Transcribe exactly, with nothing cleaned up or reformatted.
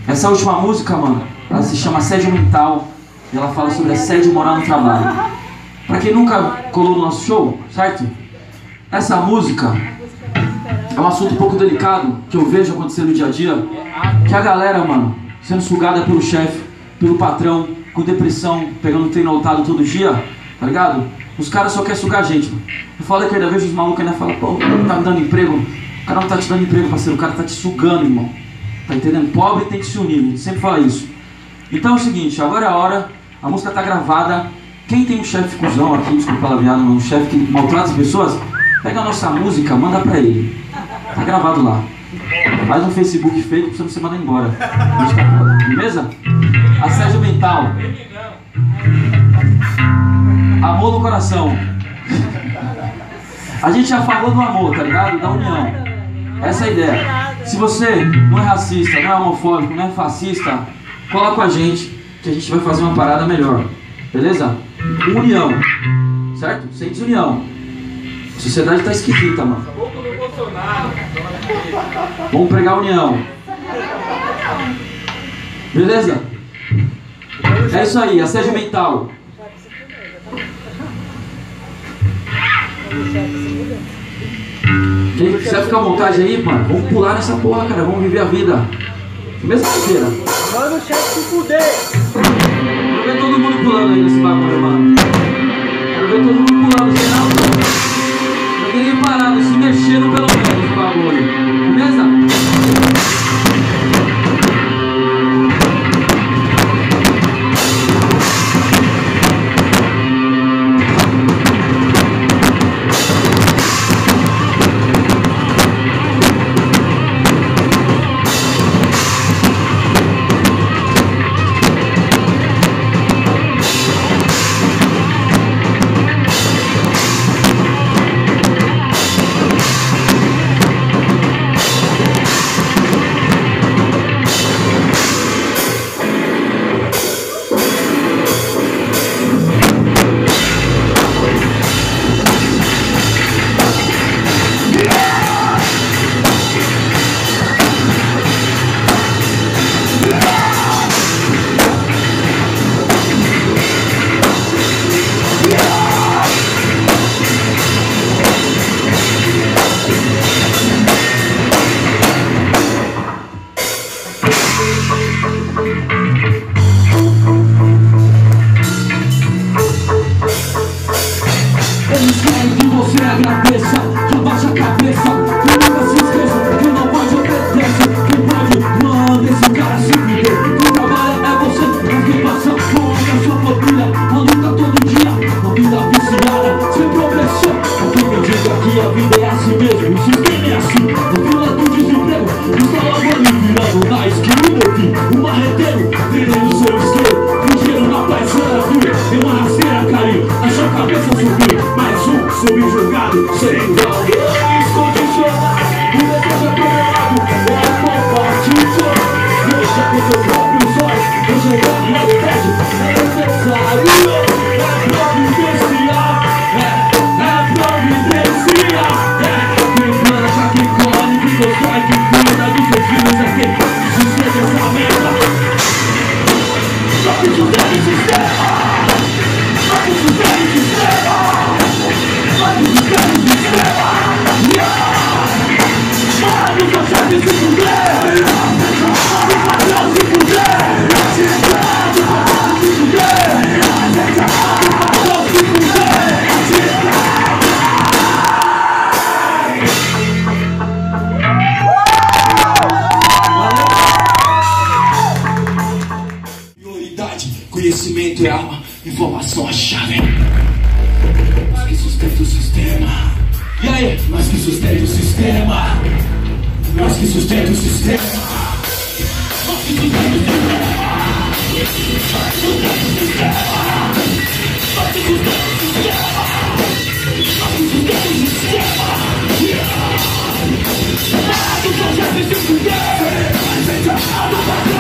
Essa última música, mano, ela se chama Assédio Mental. E ela fala sobre assédio moral no trabalho. Pra quem nunca colou no nosso show, certo? Essa música é um assunto um pouco delicado que eu vejo acontecer no dia a dia. Que a galera, mano, sendo sugada pelo chefe, pelo patrão, com depressão, pegando treino lotado todo dia, tá ligado? Os caras só querem sugar a gente, mano. Eu falo que ainda vejo os malucos ainda falam, pô, o cara não tá me dando emprego. O cara não tá te dando emprego, parceiro, o cara tá te sugando, irmão. Tá entendendo? Pobre tem que se unir, a gente sempre fala isso. Então é o seguinte, agora é a hora, a música tá gravada. Quem tem um chefe cuzão aqui, desculpa a palavreada, um chefe que maltrata as pessoas, pega a nossa música, manda pra ele. Tá gravado lá. Faz um Facebook fake pra você mandar embora. Beleza? Assédio mental. Amor no coração. A gente já falou do amor, tá ligado? Da união. Essa é a ideia. Se você não é racista, não é homofóbico, não é fascista, cola com a gente que a gente vai fazer uma parada melhor. Beleza? União. Certo? Sem desunião. A sociedade tá esquisita, mano. Vamos pregar a união. Beleza? É isso aí, assédio mental. Quem quiser ficar à vontade aí, mano, vamos pular nessa porra, cara. Vamos viver a vida. Mesma feira. Manda o chefe se fuder. Quero ver todo mundo pulando aí nesse bagulho, mano. Quero ver todo mundo pulando, sei não. Eu queria ir parado, se mexendo pelo menos nesse bagulho. Beleza? Eles querem que você agradeça, que abaixa a cabeça, que nunca se esqueça, que não pode obedecer, que pode, manda esse cara se fuder. Quem trabalha é você, mas quem passa fome é sua família. A luta todo dia, a vida viciada, sem progressão. Alguém me diga que a vida é assim mesmo, o sistema é assim. No vila do desemprego, está lavando e virando na esquina. Eu vi um marreteiro, vendendo seu isqueiro, fingindo na paisana, viu? Em uma rasteira caiu, a sua cabeça subiu. Mais um subjugado, sem igual. Eles condicionados, o desejo é programado, é compartilhado. Deixa com seus próprios olhos, eu chegar na verdade, é necessário. É providencial, é, é providencial. É quem planta, quem colhe, quem constrói, quem cuida dos seus filhos, é quem sustenta essa merda. Só que sustenta o sistema, só que sustenta o sistema. Mano, os caras se escreva. Mano, os chefes se fuder. Mano, o patrão se fuder. Mano, o patrão se fuder. Mano, o patrão se fuder. Prioridade, conhecimento é arma, informação é chave. Que sustenta o sistema. E aí? Nós que sustenta o sistema. Nós que sustenta o sistema. Nós que sustenta o sistema. Nós que sustenta o sistema. Nós que sustenta o sistema. Nós que sustenta o sistema. Nós que sustenta o sistema.